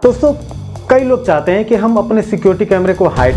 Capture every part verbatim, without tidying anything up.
दोस्तों, कई लोग चाहते हैं कि हम अपने सिक्योरिटी कैमरे को हाइड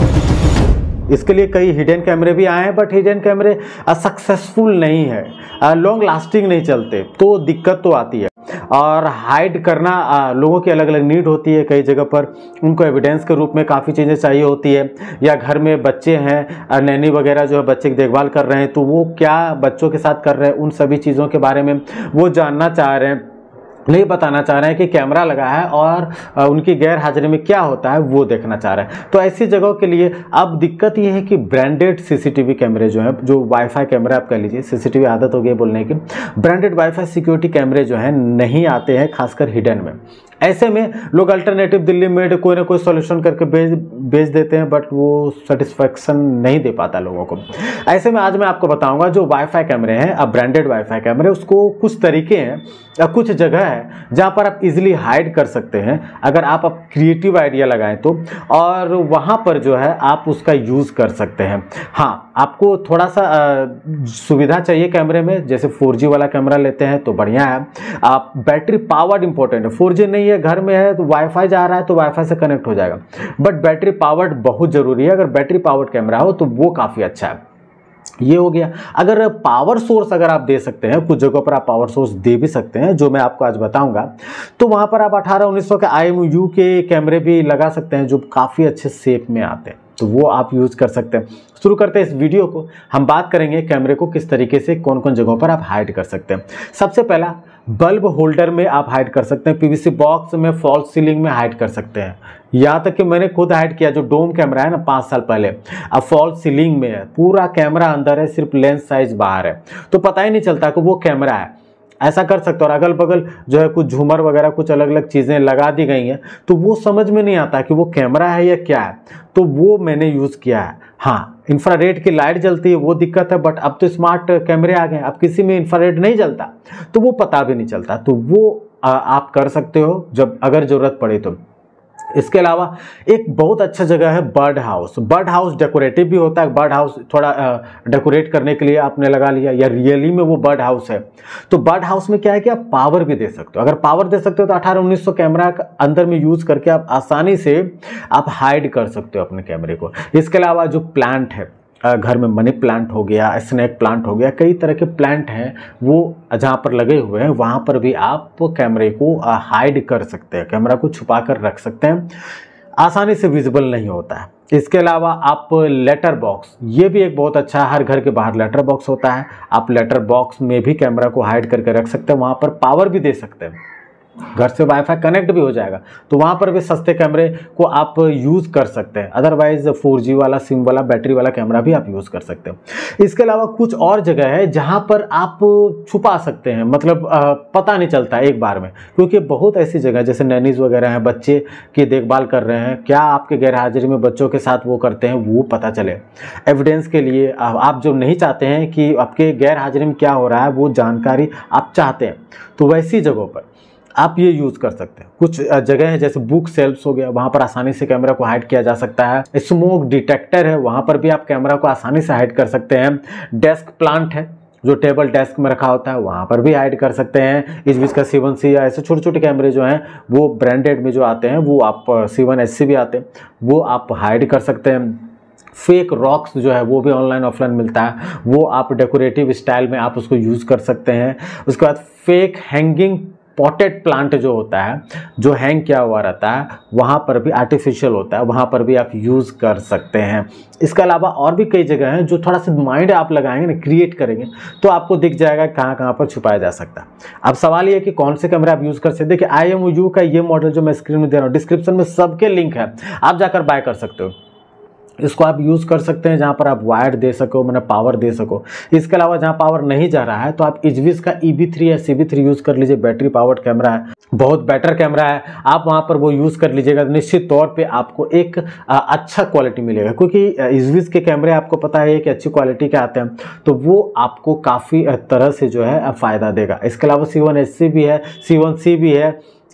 करें। इसके लिए कई हिडन कैमरे भी आए हैं, बट हिडन कैमरे सक्सेसफुल नहीं है, लॉन्ग लास्टिंग नहीं चलते, तो दिक्कत तो आती है। और हाइड करना आ, लोगों की अलग अलग नीड होती है। कई जगह पर उनको एविडेंस के रूप में काफ़ी चीज़ें चाहिए होती है, या घर में बच्चे हैं, नैनी वगैरह जो है बच्चे की देखभाल कर रहे हैं, तो वो क्या बच्चों के साथ कर रहे हैं, उन सभी चीज़ों के बारे में वो जानना चाह रहे हैं, नहीं बताना चाह रहे हैं कि कैमरा लगा है और उनकी गैर हाजिरी में क्या होता है वो देखना चाह रहे हैं। तो ऐसी जगहों के लिए अब दिक्कत ये है कि ब्रांडेड सीसीटीवी कैमरे जो हैं, जो वाईफाई कैमरे आप कह लीजिए, सीसीटीवी आदत हो गई बोलने की, ब्रांडेड वाईफाई सिक्योरिटी कैमरे जो हैं नहीं आते हैं, खासकर हिडन में। ऐसे में लोग अल्टरनेटिव दिल्ली में कोई ना कोई सॉल्यूशन करके बेच बेच देते हैं, बट वो सेटिस्फैक्शन नहीं दे पाता लोगों को। ऐसे में आज मैं आपको बताऊंगा जो वाईफाई कैमरे हैं, अब ब्रांडेड वाईफाई कैमरे, उसको कुछ तरीके हैं या कुछ जगह है जहां पर आप इजीली हाइड कर सकते हैं, अगर आप अब क्रिएटिव आइडिया लगाएं तो, और वहां पर जो है आप उसका यूज़ कर सकते हैं। हाँ, आपको थोड़ा सा आ, सुविधा चाहिए कैमरे में, जैसे फोर जी वाला कैमरा लेते हैं तो बढ़िया है। आप बैटरी पावर्ड इंपॉर्टेंट है, फोर जी नहीं है, घर में है तो वाईफाई जा रहा है तो वाईफाई से कनेक्ट हो जाएगा, बट बैटरी पावर्ड बहुत जरूरी है। अगर बैटरी पावर्ड कैमरा हो तो वो काफ़ी अच्छा है। ये हो गया। अगर पावर सोर्स अगर आप दे सकते हैं, कुछ जगहों पर आप पावर सोर्स दे भी सकते हैं, जो मैं आपको आज बताऊंगा, तो वहां पर आप अठारह उन्नीस सौ के आई एम यू के कैमरे भी लगा सकते हैं, जो काफ़ी अच्छे शेप में आते हैं, तो वो आप यूज़ कर सकते हैं। शुरू करते हैं इस वीडियो को। हम बात करेंगे कैमरे को किस तरीके से, कौन कौन जगहों पर आप हाइड कर सकते हैं। सबसे पहला, बल्ब होल्डर में आप हाइड कर सकते हैं, पीवीसी बॉक्स में, फॉल्स सीलिंग में हाइड कर सकते हैं। यहाँ तक कि मैंने खुद हाइड किया, जो डोम कैमरा है ना पाँच साल पहले, अब फॉल्स सीलिंग में है, पूरा कैमरा अंदर है, सिर्फ लेंस साइज बाहर है, तो पता ही नहीं चलता कि वो कैमरा है। ऐसा कर सकते हो। और अगल बगल जो है कुछ झूमर वगैरह कुछ अलग अलग चीज़ें लगा दी गई हैं, तो वो समझ में नहीं आता कि वो कैमरा है या क्या है, तो वो मैंने यूज़ किया है। हाँ, इंफ्रारेड की लाइट जलती है, वो दिक्कत है, बट अब तो स्मार्ट कैमरे आ गए, अब किसी में इंफ्रारेड नहीं जलता, तो वो पता भी नहीं चलता, तो वो आ, आप कर सकते हो जब अगर ज़रूरत पड़े तो। इसके अलावा एक बहुत अच्छा जगह है bird house. Bird house decorative भी होता है, बर्ड हाउस थोड़ा डेकोरेट करने के लिए आपने लगा लिया, या रियली में वो बर्ड हाउस है, तो बर्ड हाउस में क्या है कि आप पावर भी दे सकते हो। अगर पावर दे सकते हो तो अठारह उन्नीस सौ कैमरा अंदर में यूज़ करके आप आसानी से आप हाइड कर सकते हो अपने कैमरे को। इसके अलावा जो प्लांट है, घर में मनी प्लांट हो गया, स्नेक प्लांट हो गया, कई तरह के प्लांट हैं वो जहाँ पर लगे हुए हैं, वहाँ पर भी आप कैमरे को हाइड कर सकते हैं, कैमरा को छुपा कर रख सकते हैं, आसानी से विजिबल नहीं होता है। इसके अलावा आप लेटर बॉक्स, ये भी एक बहुत अच्छा है, हर घर के बाहर लेटर बॉक्स होता है, आप लेटर बॉक्स में भी कैमरा को हाइड करके रख सकते हैं, वहाँ पर पावर भी दे सकते हैं, घर से वाईफाई कनेक्ट भी हो जाएगा, तो वहाँ पर भी सस्ते कैमरे को आप यूज़ कर सकते हैं। अदरवाइज फोर जी वाला, सिम वाला, बैटरी वाला कैमरा भी आप यूज़ कर सकते हो। इसके अलावा कुछ और जगह है जहाँ पर आप छुपा सकते हैं, मतलब आ, पता नहीं चलता एक बार में, क्योंकि बहुत ऐसी जगह जैसे नैनीज वगैरह हैं, बच्चे की देखभाल कर रहे हैं, क्या आपके गैर हाजिरी में बच्चों के साथ वो करते हैं, वो पता चले एविडेंस के लिए। आप जो नहीं चाहते हैं कि आपके गैर हाजिरी में क्या हो रहा है वो जानकारी आप चाहते हैं, तो वैसी जगहों पर आप ये यूज़ कर सकते हैं। कुछ जगह है जैसे बुक सेल्फ्स हो गया, वहाँ पर आसानी से कैमरा को हाइड किया जा सकता है। स्मोक डिटेक्टर है, वहाँ पर भी आप कैमरा को आसानी से हाइड कर सकते हैं। डेस्क प्लांट है, जो टेबल डेस्क में रखा होता है, वहाँ पर भी हाइड कर सकते हैं। इस बीच का सी वन सी या ऐसे छोटे छोटे कैमरे जो हैं वो ब्रांडेड में जो आते हैं, वो आप सी वन एस सी भी आते हैं, वो आप हाइड कर सकते हैं। फेक रॉक्स जो है वो भी ऑनलाइन ऑफलाइन मिलता है, वो आप डेकोरेटिव स्टाइल में आप उसको यूज़ कर सकते हैं। उसके बाद फेक हैंगिंग पॉटेड प्लांट जो होता है, जो हैंग किया हुआ रहता है, वहाँ पर भी आर्टिफिशियल होता है, वहाँ पर भी आप यूज़ कर सकते हैं। इसके अलावा और भी कई जगह हैं जो थोड़ा सा माइंड आप लगाएंगे ना, क्रिएट करेंगे, तो आपको दिख जाएगा कहाँ कहाँ पर छुपाया जा सकता है। अब सवाल ये है कि कौन से कैमरे आप यूज़ कर सकते हैं। देखिए, आई एम यू का ये मॉडल जो मैं स्क्रीन में दे रहा हूँ, डिस्क्रिप्शन में सबके लिंक है, आप जाकर बाय कर सकते हो। इसको आप यूज़ कर सकते हैं जहाँ पर आप वायर दे सको, मैंने पावर दे सको। इसके अलावा जहाँ पावर नहीं जा रहा है तो आप इजविस का ई बी थ्री या सी बी थ्री यूज़ कर लीजिए, बैटरी पावर्ड कैमरा है, बहुत बेटर कैमरा है, आप वहाँ पर वो यूज़ कर लीजिएगा, निश्चित तौर पे आपको एक आ, अच्छा क्वालिटी मिलेगा, क्योंकि इजविस के कैमरे आपको पता है कि अच्छी क्वालिटी के आते हैं, तो वो आपको काफ़ी तरह से जो है फ़ायदा देगा। इसके अलावा सी वन एस सी भी है, सी वन सी भी है,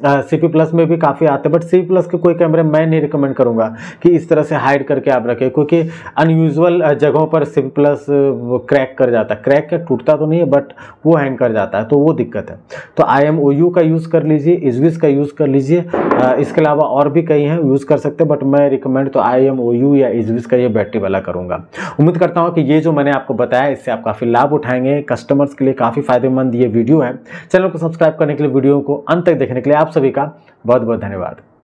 सी पी प्लस में भी काफ़ी आते हैं, बट सी पी प्लस के कोई कैमरे मैं नहीं रिकमेंड करूँगा कि इस तरह से हाइड करके आप रखें, क्योंकि अनयूजुअल जगहों पर सी पी प्लस क्रैक कर जाता है। क्रैक क्या, टूटता तो नहीं है बट वो हैंग कर जाता है, तो वो दिक्कत है। तो आई एम ओ यू का यूज़ कर लीजिए, इजविस का यूज़ कर लीजिए, इसके अलावा और भी कई हैं यूज़ कर सकते हैं, बट मैं रिकमेंड तो आई एम ओ यू या इजविस का ये बैटरी वाला करूँगा। उम्मीद करता हूँ कि ये जो मैंने आपको बताया इससे आप काफ़ी लाभ उठाएंगे। कस्टमर्स के लिए काफ़ी फायदेमंद ये वीडियो है। चैनल को सब्सक्राइब करने के लिए, वीडियो को अंत तक देखने के लिए आप सभी का बहुत बहुत धन्यवाद।